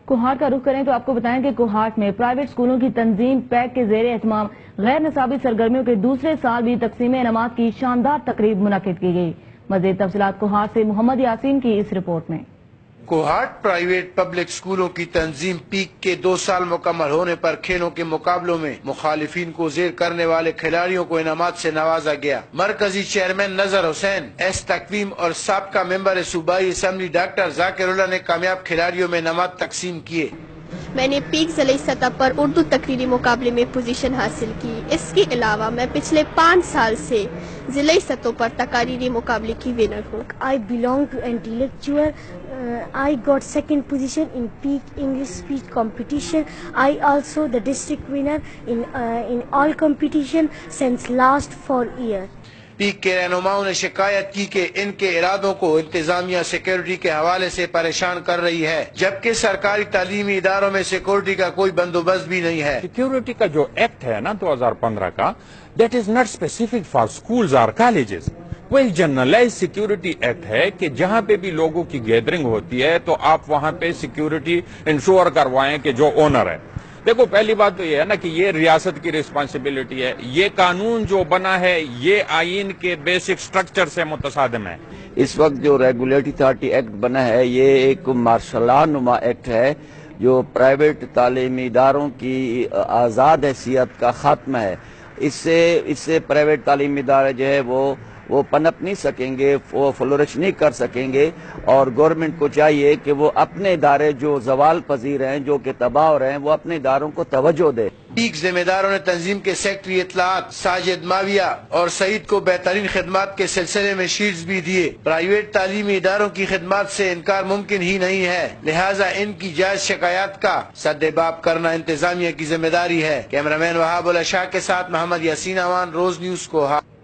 کوہاٹ کا رخ کریں تو آپ کو بتائیں کہ کوہاٹ میں پرائیویٹ سکولوں کی تنظیم پیک کے زیر اہتمام غیر نصابی سرگرمیوں کے دوسرے سال بھی تقسیم انعامات کی شاندار تقریب منعقد کی گئی۔ مزید تفصیلات کوہاٹ سے محمد یاسین کی اس رپورٹ میں۔ کوہاٹ پرائیویٹ پبلک سکولوں کی تنظیم پیک کے 2 سال مکمل ہونے پر کھیلوں کے مقابلوں میں مخالفین کو زیر کرنے والے کھلاڑیوں کو انعامات سے نوازا گیا۔ مرکزی چیئرمین نظر حسین، ایس تقویم اور سابقہ ممبر صوبائی اسمبلی ڈاکٹر ذاکر اللہ نے کامیاب کھلاڑیوں میں انعامات تقسیم کیے۔ میں نے پیک ضلعی سطح پر اردو تقریری مقابلے میں پوزیشن حاصل کی۔ اس کے علاوہ میں پچھلے 5 سال سے ضلعی سطح پر تقریری مقابلے کی ونر ہوں۔ I belong to intellectual. I got second position in peak English speech competition. I also the district winner in all competition since last 4 years. پیک کے رہنماؤں نے شکایت کی کہ ان کے ارادوں کو انتظامیہ سیکیورٹی کے حوالے سے پریشان کر رہی ہے، جبکہ سرکاری تعلیمی اداروں میں سیکیورٹی کا کوئی بندوبست بھی نہیں ہے۔ سیکیورٹی کا جو ایکٹ ہے نا 2015 کا، that is not specific for schools اور کالجز۔ وہ ایک جنرلائز سیکیورٹی ایکٹ ہے کہ جہاں پہ بھی لوگوں کی گیدرنگ ہوتی ہے تو آپ وہاں پہ سیکیورٹی انشور کروائیں کہ جو اونر ہے۔ دیکھو پہلی بات تو یہ ہے نا کہ یہ ریاست کی ریسپانسبلٹی ہے۔ یہ قانون جو بنا ہے یہ آئین کے بیسک سٹرکچر سے متصادم ہے۔ اس وقت جو ریگولیٹری اتھارٹی ایکٹ بنا ہے یہ ایک مارشاء نما ایکٹ ہے جو پرائیویٹ تعلیمی اداروں کی آزاد حیثیت کا خاتمہ ہے۔ اس سے پرائیویٹ تعلیمی ادارے جو ہے وہ پنپ نہیں سکیں گے، وہ فلورش نہیں کر سکیں گے، اور گورنمنٹ کو چاہیے کہ وہ اپنے ادارے جو زوال پذیر ہیں، جو کہ تباہ ہو رہے ہیں، وہ اپنے اداروں کو توجہ دے۔ پیک ذمہ داروں نے تنظیم کے سیکٹری اطلاعات ساجد ماویہ اور سعید کو بہترین خدمات کے سلسلے میں شیلڈز بھی دیے۔ پرائیویٹ تعلیمی اداروں کی خدمات سے انکار ممکن ہی نہیں ہے، لہٰذا ان کی جائز شکایات کا سدباب کرنا انتظامیہ کی ذمہ داری ہے۔ کیمرہ مین وہاب اللہ شاہ کے ساتھ محمد یاسین اوان، روز نیوز کوہاٹ۔